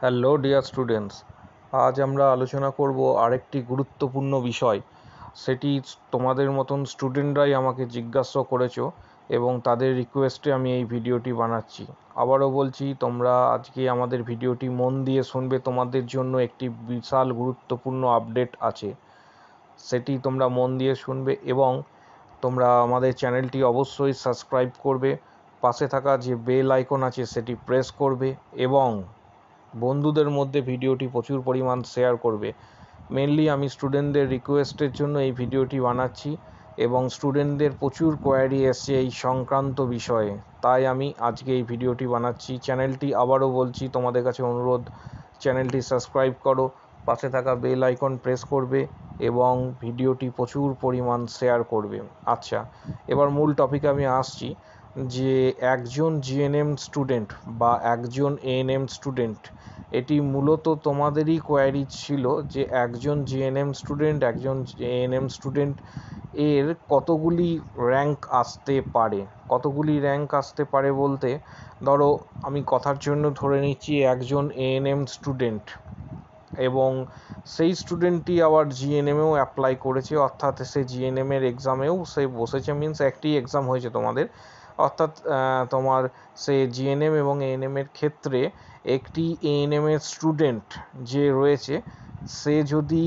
Hello dear students, আজ আমরা আলোচনা করব আরেকটি গুরুত্বপূর্ণ বিষয়। সেটি তোমাদের মতন স্টুডেন্টরাই আমাকে জিজ্ঞাসা করেছো এবং তাদের রিকোয়েস্টে আমি এই ভিডিওটি বানাচ্ছি। আবারও বলছি, তোমরা আজকে আমাদের ভিডিওটি মন দিয়ে শুনবে। তোমাদের জন্য একটি বিশাল গুরুত্বপূর্ণ আপডেট আছে, সেটি তোমরা মন দিয়ে শুনবে এবং তোমরা আমাদের চ্যানেলটি অবশ্যই সাবস্ক্রাইব করবে। পাশে থাকা যে বেল আইকন আছে সেটি প্রেস করবে এবং বন্ধুদের মধ্যে ভিডিওটি প্রচুর পরিমাণ শেয়ার করবে। মেনলি আমি স্টুডেন্টদের রিকোয়েস্টের জন্য এই ভিডিওটি বানাচ্ছি এবং স্টুডেন্টদের প্রচুর কোয়ারি এসছে এই সংক্রান্ত বিষয়ে, তাই আমি আজকে এই ভিডিওটি বানাচ্ছি। চ্যানেলটি আবারও বলছি, তোমাদের কাছে অনুরোধ, চ্যানেলটি সাবস্ক্রাইব করো, পাশে থাকা বেল আইকন প্রেস করবে এবং ভিডিওটি প্রচুর পরিমাণ শেয়ার করবে। আচ্ছা, এবার মূল টপিকে আমি আসছি যে একজন জিএনএম স্টুডেন্ট বা একজন এএনএম স্টুডেন্ট, এটি মূলত তোমাদেরই কোয়ারি ছিল যে একজন জিএনএম স্টুডেন্ট, একজন এএনএম স্টুডেন্ট এর কতগুলি র্যাঙ্ক আসতে পারে। কতগুলি র্যাঙ্ক আসতে পারে বলতে, ধরো আমি কথার জন্য ধরে নিচ্ছি একজন এএনএম স্টুডেন্ট এবং সেই স্টুডেন্টটি আবার জিএনএমেও অ্যাপ্লাই করেছে, অর্থাৎ সে জিএনএমের এক্সামেও সে বসেছে, মিনস একটি এক্সাম হয়েছে তোমাদের, অর্থাৎ তোমার সে জিএনএম এবং এএনএমের ক্ষেত্রে একটি এএনএমের স্টুডেন্ট যে রয়েছে সে যদি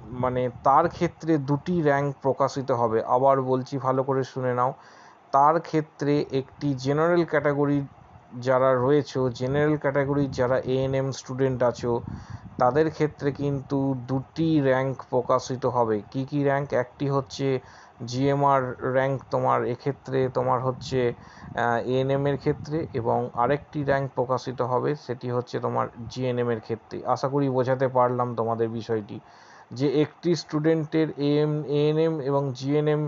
তার ক্ষেত্রে দুটি র্যাঙ্ক প্রকাশিত হবে। আবার বলছি, ভালো করে শুনে নাও, তার ক্ষেত্রে একটি জেনারেল ক্যাটাগরির যারা রয়েছে, জেনারেল ক্যাটাগরির যারা এএনএম স্টুডেন্ট আছো তাদের ক্ষেত্রে কিন্তু দুটি র্যাঙ্ক প্রকাশিত হবে। কি কি র্যাঙ্ক? একটি হচ্ছে জিএমআর র্যাঙ্ক তোমার এক্ষেত্রে তোমার হচ্ছে এএনএম এর ক্ষেত্রে, এবং আরেকটি র্যাঙ্ক প্রকাশিত হবে সেটি হচ্ছে তোমার জিএনএম এর ক্ষেত্রে। আশা করি বোঝাতে পারলাম তোমাদের বিষয়টি, যে একটি স্টুডেন্টের এএনএম এবং জিএনএম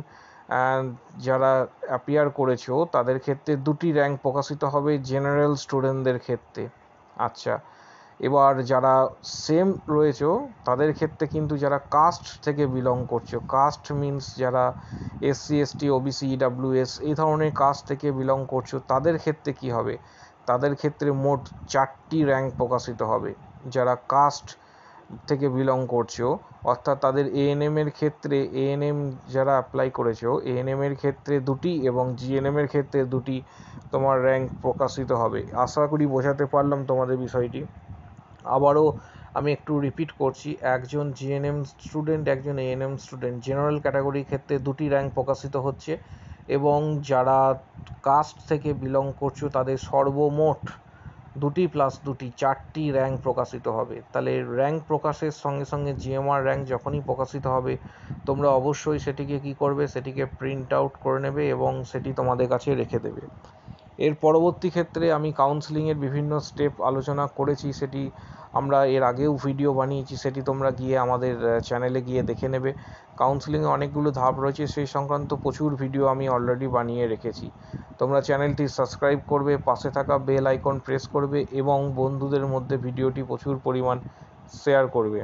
যারা অ্যাপিয়ার করেছো তাদের ক্ষেত্রে দুটি র্যাঙ্ক প্রকাশিত হবে জেনারেল স্টুডেন্টদের ক্ষেত্রে। আচ্ছা, এবার যারা সেম রয়েছে তাদের ক্ষেত্রে কিন্তু যারা কাস্ট থেকে বিলং করছো, কাস্ট মিনস যারা এসসি এসটি ওবিসি ইডাব্লিউএস এই ধরনের কাস্ট থেকে বিলং করছো তাদের ক্ষেত্রে কি হবে? তাদের ক্ষেত্রে মোট 4টি র্যাঙ্ক প্রকাশিত হবে। যারা কাস্ট থেকে বিলং করছো, অর্থাৎ তাদের এএনএম এর ক্ষেত্রে, এএনএম যারা অ্যাপ্লাই করেছো এএনএম এর ক্ষেত্রে দুটি এবং জিএনএম এর ক্ষেত্রে দুটি তোমার র্যাঙ্ক প্রকাশিত হবে। আশা করি বোঝাতে পারলাম তোমাদের বিষয়টি। আবারও আমি একটু রিপিট করছি, একজন জিএনএম স্টুডেন্ট, একজন এএনএম স্টুডেন্ট জেনারেল ক্যাটাগরির ক্ষেত্রে দুটি র্যাঙ্ক প্রকাশিত হচ্ছে এবং যারা কাস্ট থেকে বিলং করছো তাদের সর্বমোট দুটি প্লাস দুটি 4টি র্যাঙ্ক প্রকাশিত হবে। তাহলে র্যাঙ্ক প্রকাশের সঙ্গে সঙ্গে জিএমআর র্যাঙ্ক যখনই প্রকাশিত হবে তোমরা অবশ্যই সেটিকে কি করবে, সেটিকে প্রিন্ট আউট করে নেবে এবং সেটি তোমাদের কাছে রেখে দেবে। এর পরবর্তী ক্ষেত্রে আমি কাউন্সেলিংয়ের বিভিন্ন স্টেপ আলোচনা করেছি, সেটি আমরা এর আগেও ভিডিও বানিয়েছি, সেটি তোমরা গিয়ে আমাদের চ্যানেলে গিয়ে দেখে নেবে। কাউন্সেলিংয়ে অনেকগুলো ধাপ রয়েছে, সেই সংক্রান্ত প্রচুর ভিডিও আমি অলরেডি বানিয়ে রেখেছি। তোমরা চ্যানেলটি সাবস্ক্রাইব করবে, পাশে থাকা বেল আইকন প্রেস করবে এবং বন্ধুদের মধ্যে ভিডিওটি প্রচুর পরিমাণ শেয়ার করবে।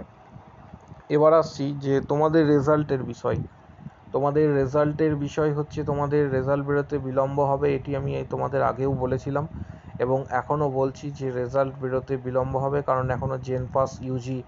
এবার আসছি যে তোমাদের রেজাল্টের বিষয়। তোমাদের রেজাল্টের বিষয় হচ্ছে, তোমাদের রেজাল্ট বেরোতে বিলম্ব হবে, এটি আমি তোমাদের আগেও বলেছিলাম এবং এখনও বলছি যে রেজাল্ট বেরোতে বিলম্ব হবে, কারণ এখনও জেনপাস ইউজি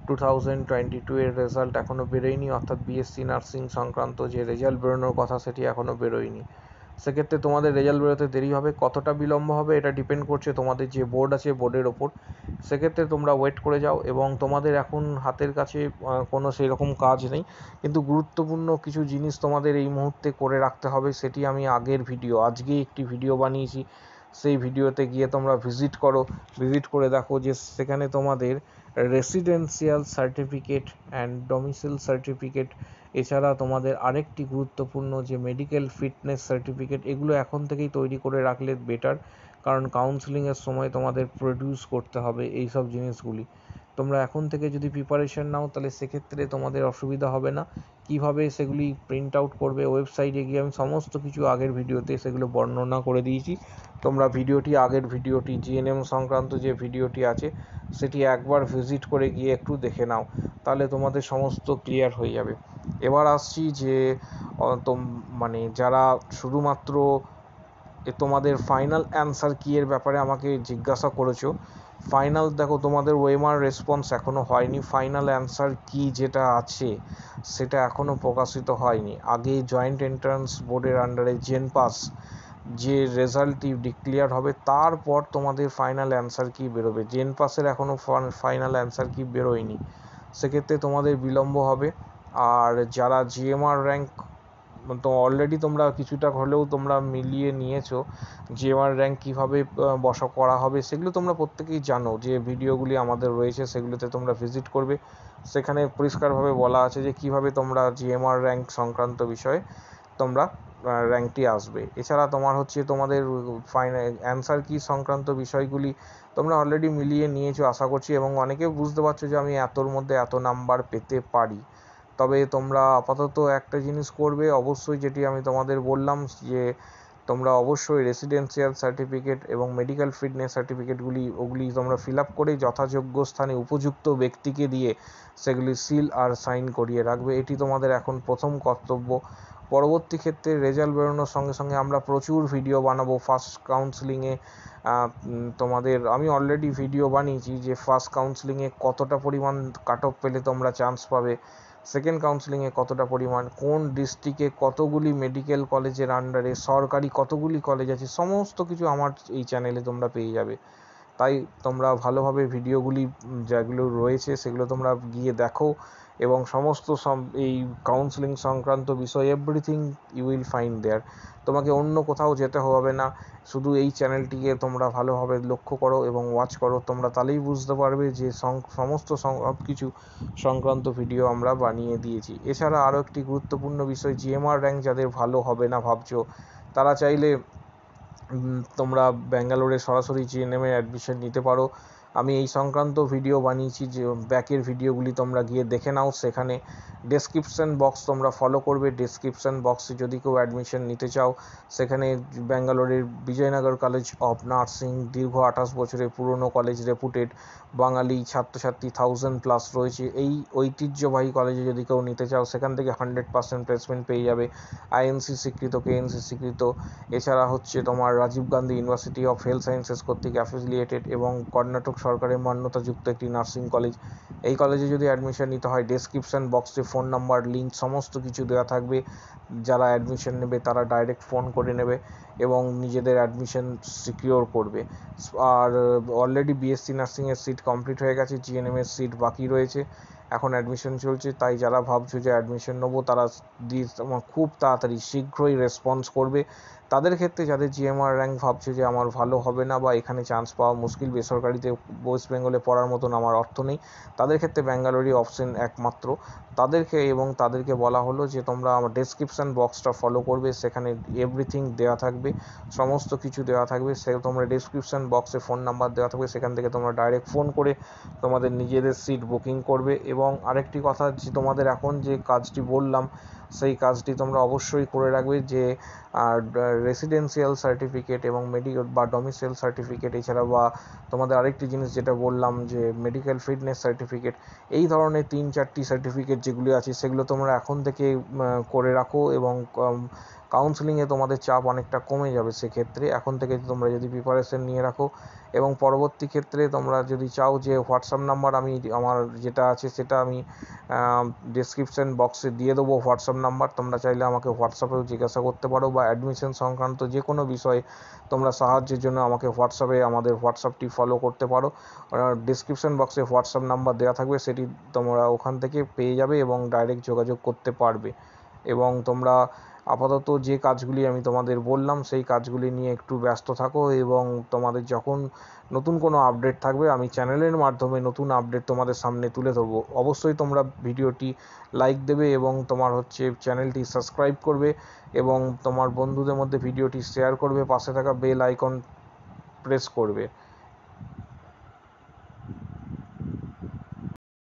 2022 এর রেজাল্ট এখনও বেরোয়নি, অর্থাৎ B.Sc নার্সিং সংক্রান্ত যে রেজাল্ট বেরোনোর কথা সেটি এখনও বেরোয়নি। সেক্ষেত্রে তোমাদের রেজাল্ট বেরোতে দেরি হবে। কতটা বিলম্ব হবে এটা ডিপেন্ড করছে তোমাদের যে বোর্ড আছে বোর্ডের ওপর। সেক্ষেত্রে তোমরা ওয়েট করে যাও এবং তোমাদের এখন হাতের কাছে কোনো সেরকম কাজ নেই, কিন্তু গুরুত্বপূর্ণ কিছু জিনিস তোমাদের এই মুহূর্তে করে রাখতে হবে। সেটি আমি আগের ভিডিও, আজকে একটি ভিডিও বানিয়েছি, সেই ভিডিওতে গিয়ে তোমরা ভিজিট করো, ভিজিট করে দেখো যে সেখানে তোমাদের residential certificate and domicile certificate, এছাড়া তোমাদের আরেকটি গুরুত্বপূর্ণ যে মেডিকেল ফিটনেস সার্টিফিকেট, এগুলো এখন থেকেই তৈরি করে রাখলে বেটার, কারণ কাউন্সেলিংয়ের সময় তোমাদের প্রডিউস করতে হবে এই সব জিনিসগুলি। তোমরা এখন থেকে যদি প্রিপারেশন নাও তাহলে সেক্ষেত্রে তোমাদের অসুবিধা হবে না। কিভাবে সেগুলি প্রিন্ট আউট করবে, ওয়েবসাইটে গিয়ে আমি সমস্ত কিছু আগের ভিডিওতে সেগুলো বর্ণনা করে দিয়েছি। তোমরা আগের ভিডিওটি জিএনএম সংক্রান্ত যে ভিডিওটি আছে সেটি একবার ভিজিট করে গিয়ে একটু দেখে নাও, তাহলে তোমাদের সমস্ত ক্লিয়ার হয়ে যাবে। এবার আসছি যে যারা শুধুমাত্র তোমাদের ফাইনাল অ্যান্সার কী এর ব্যাপারে আমাকে জিজ্ঞাসা করেছো। ফাইনাল দেখো, তোমাদের ওএমআর রেসপন্স এখনও হয়নি। ফাইনাল অ্যান্সার কী যেটা আছে সেটা এখনও প্রকাশিত হয়নি। আগে জয়েন্ট এন্ট্রান্স বোর্ডের আন্ডারে জেনপাস যে রেজাল্টটি ডিক্লেয়ার হবে, তারপর তোমাদের ফাইনাল অ্যান্সার কী বেরোবে। জেনপাসের এখনও ফাইনাল অ্যান্সার কী বেরোয়নি, সেক্ষেত্রে তোমাদের বিলম্ব হবে। আর যারা জিএমআর র্যাঙ্ক তো অলরেডি তোমরা কিছুটা হলেও তোমরা মিলিয়ে নিয়েছো, জিএমআর র্যাঙ্ক কীভাবে বসা করা হবে সেগুলো তোমরা প্রত্যেকেই জানো। যে ভিডিওগুলি আমাদের রয়েছে সেগুলোতে তোমরা ভিজিট করবে, সেখানে পরিষ্কারভাবে বলা আছে যে কীভাবে তোমরা জিএমআর র্যাঙ্ক সংক্রান্ত বিষয়ে তোমরা র্যাঙ্কটি আসবে। এছাড়া তোমাদের ফাইনাল অ্যান্সার কি সংক্রান্ত বিষয়গুলি তোমরা অলরেডি মিলিয়ে নিয়েছো আশা করছি, এবং অনেকে বুঝতে পারছো যে আমি এতর মধ্যে এত নাম্বার পেতে পারি। তবে তোমরা আপাতত একটা জিনিস করবে অবশ্যই, যেটি আমি তোমাদের বললাম, যে তোমরা অবশ্যই রেসিডেন্সিয়াল সার্টিফিকেট এবং মেডিকেল ফিটনেস ওগুলি তোমরা ফিল আপ করে যথাযোগ্য স্থানে উপযুক্ত ব্যক্তিকে দিয়ে সেগুলি সিল আর সাইন করিয়ে রাখবে। এটি তোমাদের এখন প্রথম কর্তব্য। পরবর্তী ক্ষেত্রে রেজাল্ট বেরোনোর সঙ্গে সঙ্গে আমরা প্রচুর ভিডিও বানাবো। ফার্স্ট কাউন্সেলিংয়ে আমি অলরেডি ভিডিও বানিয়েছি যে ফার্স্ট কাউন্সেলিংয়ে কতটা পরিমাণ কাট অফ পেলে তোমরা চান্স পাবে, সেকেন্ড কাউন্সেলিংয়ে কতটা পরিমাণ, কোন ডিস্ট্রিক্টে কতগুলি মেডিকেল কলেজের আন্ডারে সরকারি কতগুলি কলেজ আছে, সমস্ত কিছু আমার এই চ্যানেলে তোমরা পেয়ে যাবে। তাই তোমরা ভালোভাবে ভিডিওগুলি যেগুলো রয়েছে সেগুলো তোমরা গিয়ে দেখো, এবং সমস্ত এই কাউন্সেলিং সংক্রান্ত বিষয় everything you will find there. তোমাকে অন্য কোথাও যেতে হবে না, শুধু এই চ্যানেলটিকে তোমরা ভালোভাবে লক্ষ্য করো এবং ওয়াচ করো। তোমরা তাহলেই বুঝতে পারবে যে সমস্ত সব কিছু সংক্রান্ত ভিডিও আমরা বানিয়ে দিয়েছি। এছাড়া আরও একটি গুরুত্বপূর্ণ বিষয়, জিএমআর র্যাঙ্ক যাদের ভালো হবে না ভাবছো, তারা চাইলে তোমরা ব্যাঙ্গালোরে সরাসরি জিএনএমে অ্যাডমিশন নিতে পারো। আমি এই সংক্রান্ত ভিডিও বানিয়েছি, যে ব্যাকের ভিডিওগুলি তোমরা গিয়ে দেখে নাও। সেখানে ডেসক্রিপশন বক্স তোমরা ফলো করবে। ডেসক্রিপশন বক্সে যদি কেউ অ্যাডমিশন নিতে চাও, সেখানে ব্যাঙ্গালোরের বিজয়নগর কলেজ অফ নার্সিং, দীর্ঘ 28 বছরের পুরনো কলেজ, রেপুটেড, বাঙালি ছাত্রছাত্রী 1000+ রয়েছে। এই ঐতিহ্যবাহী কলেজে যদি কেউ নিতে চাও, সেখান থেকে 100% প্লেসমেন্ট পেয়ে যাবে। আইএনসি স্বীকৃত, কেএনসি স্বীকৃত। এছাড়া তোমার Rajiv Gandhi university of health sciences কর্তৃক অ্যাফিলিয়েটেড এবং কর্ণাটক সরকারের মান্যতাযুক্ত একটি নার্সিং কলেজ। এই কলেজে যদি অ্যাডমিশন নিতে হয়, ডেসক্রিপশন বক্সে ফোন নাম্বার, লিঙ্ক সমস্ত কিছু দেওয়া থাকবে। যারা অ্যাডমিশন নেবে তারা ডাইরেক্ট ফোন করে নেবে এবং নিজেদের অ্যাডমিশন সিকিওর করবে। আর অলরেডি B.Sc নার্সিংয়ের সিট কমপ্লিট হয়ে গেছে, জিএনএমের সিট বাকি রয়েছে, এখন অ্যাডমিশন চলছে। তাই যারা ভাবছো যে অ্যাডমিশন নেবো, তারা খুব তাড়াতাড়ি শীঘ্রই রেসপন্স করবে। তাদের ক্ষেত্রে যাদের জিএমআর র্যাঙ্ক ভাবছে যে আমার ভালো হবে না বা এখানে চান্স পাওয়া মুশকিল, বেসরকারিতে ওয়েস্ট বেঙ্গলে পড়ার মতন আমার অর্থ নেই, তাদের ক্ষেত্রে ব্যাঙ্গালোরই অপশন একমাত্র। তাদেরকে বলা হলো যে তোমরা আমার ডেসক্রিপশন বক্সটা ফলো করবে, সেখানে এভরিথিং দেওয়া থাকবে, সমস্ত কিছু দেওয়া থাকবে। তোমরা ডেসক্রিপশন বক্সে ফোন নাম্বার দেওয়া থাকবে, সেখান থেকে তোমরা ডাইরেক্ট ফোন করে তোমাদের নিজেদের সিট বুকিং করবে। এবং আরেকটি কথা, যে তোমাদের এখন যে কাজটি বললাম সেই কাজটি তোমরা অবশ্যই করে রাখবে, যে রেসিডেন্সিয়াল সার্টিফিকেট এবং মেডিকেল বা ডমিসাইল সার্টিফিকেট, এছাড়া বা তোমাদের আরেকটি জিনিস যেটা বললাম যে মেডিকেল ফিটনেস সার্টিফিকেট, এই ধরনের 3-4টি সার্টিফিকেট যেগুলি আছে সেগুলো তোমরা এখন থেকে করে রাখো, এবং কাউন্সেলিংয়ে তোমাদের চাপ অনেকটা কমে যাবে। সেক্ষেত্রে এখন থেকে তোমরা যদি প্রিপারেশন নিয়ে রাখো, এবং পরবর্তী ক্ষেত্রে তোমরা যদি চাও যে হোয়াটসঅ্যাপ নাম্বার আমার যেটা আছে সেটা আমি ডেসক্রিপশন বক্সে দিয়ে দেবো হোয়াটসঅ্যাপ নাম্বার, তোমরা চাইলে আমাকে হোয়াটসঅ্যাপেও জিজ্ঞাসা করতে পারো, বা অ্যাডমিশন সংক্রান্ত যে কোনো বিষয়ে তোমরা সাহায্যের জন্য আমাকে আমাদের হোয়াটসঅ্যাপটি ফলো করতে পারো। ডেসক্রিপশন বক্সে হোয়াটসঅ্যাপ নাম্বার দেওয়া থাকবে, সেটি তোমরা ওখান থেকে পেয়ে যাবে এবং ডাইরেক্ট যোগাযোগ করতে পারবে। এবং তোমরা আপাতত যে কাজগুলি আমি তোমাদের বললাম সেই কাজগুলি নিয়ে একটু ব্যস্ত থাকো, এবং তোমাদের যখন নতুন কোনো আপডেট থাকবে আমি চ্যানেলের মাধ্যমে নতুন আপডেট তোমাদের সামনে তুলে ধরবো। অবশ্যই তোমরা ভিডিওটি লাইক দেবে এবং চ্যানেলটি সাবস্ক্রাইব করবে, এবং তোমার বন্ধুদের মধ্যে ভিডিওটি শেয়ার করবে, পাশে থাকা বেল আইকন প্রেস করবে।